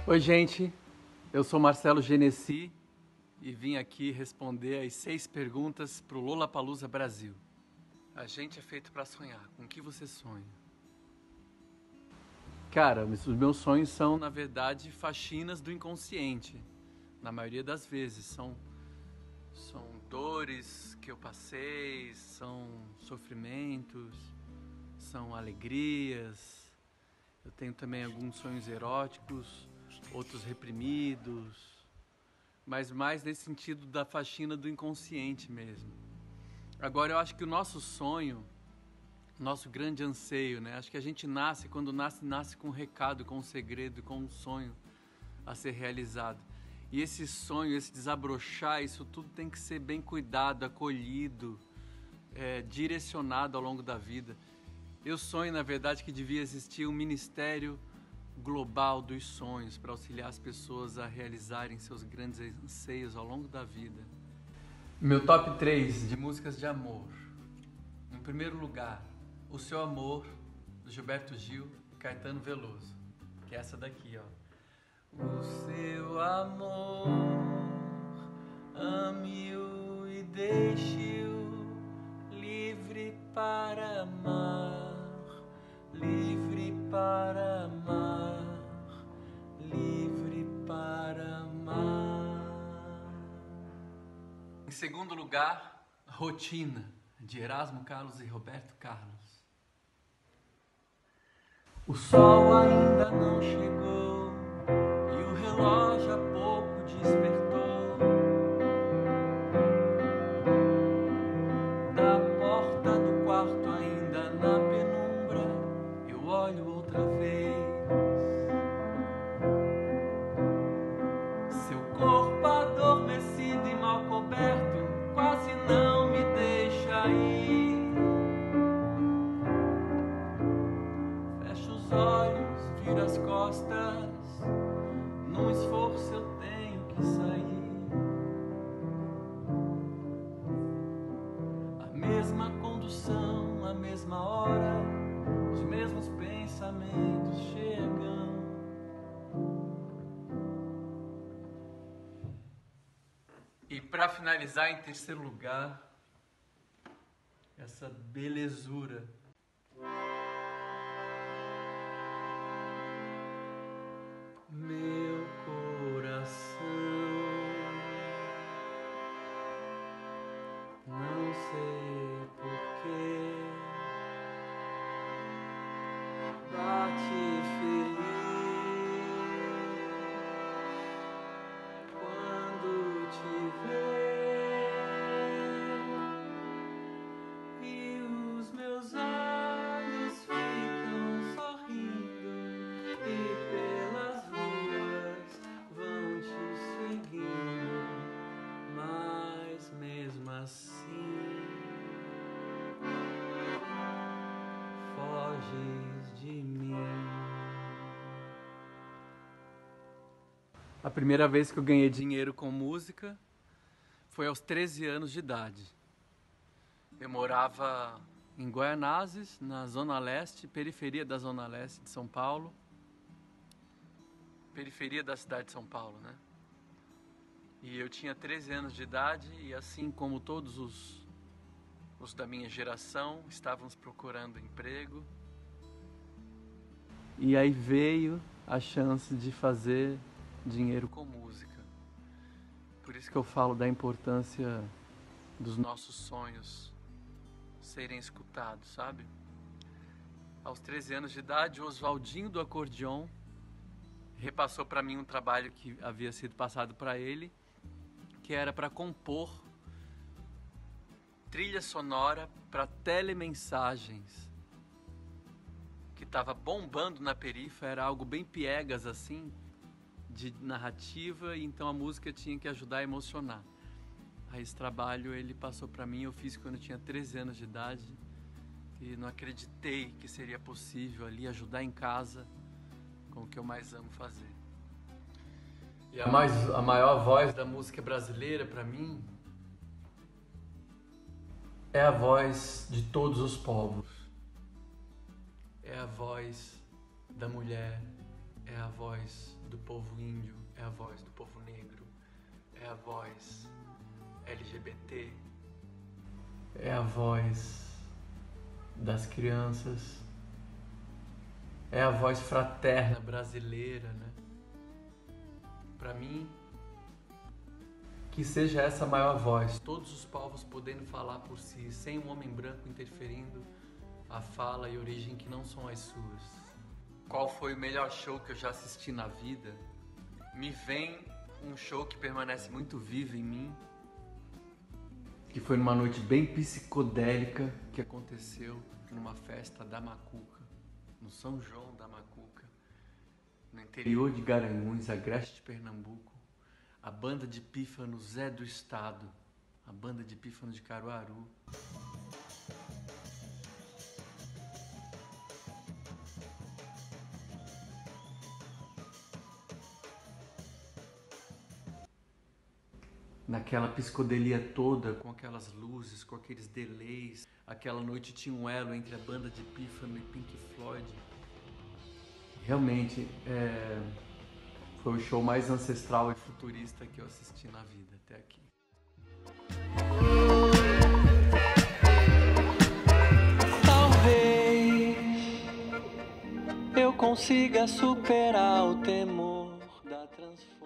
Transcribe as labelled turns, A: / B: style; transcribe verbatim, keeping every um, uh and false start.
A: Oi, gente. Eu sou Marcelo Genesi e vim aqui responder as seis perguntas para o Lollapalooza Brasil. A gente é feito para sonhar. Com o que você sonha? Cara, os meus sonhos são, na verdade, faxinas do inconsciente. Na maioria das vezes. São, são dores que eu passei, são sofrimentos, são alegrias. Eu tenho também alguns sonhos eróticos, outros reprimidos, mas mais nesse sentido da faxina do inconsciente mesmo. Agora, eu acho que o nosso sonho, nosso grande anseio, né? Acho que a gente nasce, quando nasce, nasce com um recado, com um segredo, com um sonho a ser realizado. E esse sonho, esse desabrochar, isso tudo tem que ser bem cuidado, acolhido, é, direcionado ao longo da vida. Eu sonho, na verdade, que devia existir um ministério global dos sonhos para auxiliar as pessoas a realizarem seus grandes anseios ao longo da vida. Meu top três de músicas de amor. Em primeiro lugar, O Seu Amor, do Gilberto Gil e Caetano Veloso, que é essa daqui, ó. O seu amor, ame-o e deixe-o livre para amar, livre para amar, livre para amar. Em segundo lugar, Rotina, de Erasmo Carlos e Roberto Carlos. O sol ainda não chegou e o relógio há pouco despertou. Da porta do quarto ainda na penumbra eu olho outra vez. Seu corpo adormecido e mal coberto quase não me deixa ir. Fecho os olhos, viro as costas, num esforço eu tenho que sair. A mesma condução, a mesma hora, os mesmos pensamentos chegam. E para finalizar, em terceiro lugar, essa belezura. Meu coração, não sei porquê, bate feliz quando te ver, e os meus olhos ficam sorrindo e pelas ruas vão te seguindo, mas mesmo assim foges de mim. A primeira vez que eu ganhei dinheiro com música foi aos treze anos de idade. Eu morava em Guaianazes, na Zona Leste, periferia da Zona Leste de São Paulo. Periferia da cidade de São Paulo, né? E eu tinha treze anos de idade e, assim como todos os, os da minha geração, estávamos procurando emprego. E aí veio a chance de fazer dinheiro com música. Por isso que eu falo da importância dos nossos sonhos serem escutados, sabe? Aos treze anos de idade, o Oswaldinho do acordeon repassou para mim um trabalho que havia sido passado para ele, que era para compor trilha sonora para telemensagens, que estava bombando na periferia, era algo bem piegas assim, de narrativa, e então a música tinha que ajudar a emocionar. Aí esse trabalho ele passou para mim, eu fiz quando eu tinha treze anos de idade, e não acreditei que seria possível ali ajudar em casa com o que eu mais amo fazer. E a, mais, a maior voz da música brasileira para mim é a voz de todos os povos. É a voz da mulher, é a voz do povo índio, é a voz do povo negro, é a voz L G B T, é a voz das crianças, é a voz fraterna brasileira, né? Para mim, que seja essa a maior voz, todos os povos podendo falar por si, sem um homem branco interferindo a fala e origem que não são as suas. Qual foi o melhor show que eu já assisti na vida? Me vem um show que permanece muito vivo em mim, que foi numa noite bem psicodélica que aconteceu numa festa da Macuca, no São João da Macuca, no interior de Garanhuns, agreste de Pernambuco, a banda de pífano Zé do Estado, a banda de pífano de Caruaru. Naquela psicodelia toda, com aquelas luzes, com aqueles delays, aquela noite tinha um elo entre a banda de pífano e Pink Floyd. Realmente, é, foi o show mais ancestral e futurista que eu assisti na vida até aqui.
B: Talvez eu consiga superar o temor da transformação.